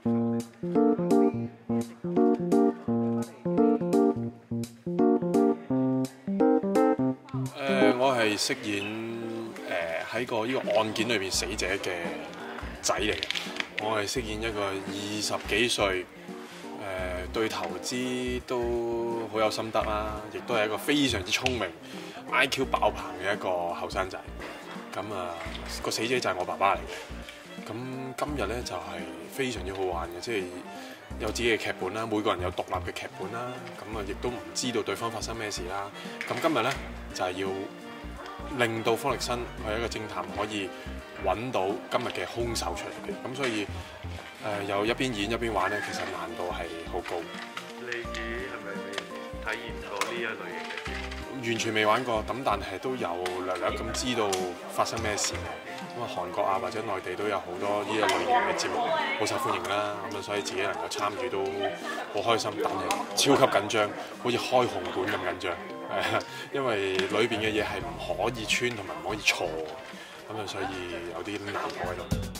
我係飾演喺呢個案件裏邊死者嘅仔嚟嘅。我係飾演一個20幾歲，對投資都好有心得啦，亦都係一個非常之聰明、IQ 爆棚嘅一個後生仔。咁個死者就係我爸爸嚟嘅。咁今日咧就係非常之好玩嘅，即係有自己嘅劇本啦，每個人有獨立嘅劇本啦。咁亦都唔知道對方發生咩事啦。咁今日咧就係要令到方力申係一個偵探，可以揾到今日嘅兇手出嚟嘅。咁所以又一邊演一邊玩咧，其實難度係好高。 你係咪未體驗過呢一類型嘅節目？ 完全未玩過，咁但係都有略略咁知道發生咩事嘅。咁韓國或者內地都有好多呢一類型嘅節目，好受歡迎啦。咁所以自己能夠參與都好開心，但係超級緊張，好似開紅館咁緊張。因為裏邊嘅嘢係唔可以穿同埋唔可以錯，咁所以有啲難度喺度。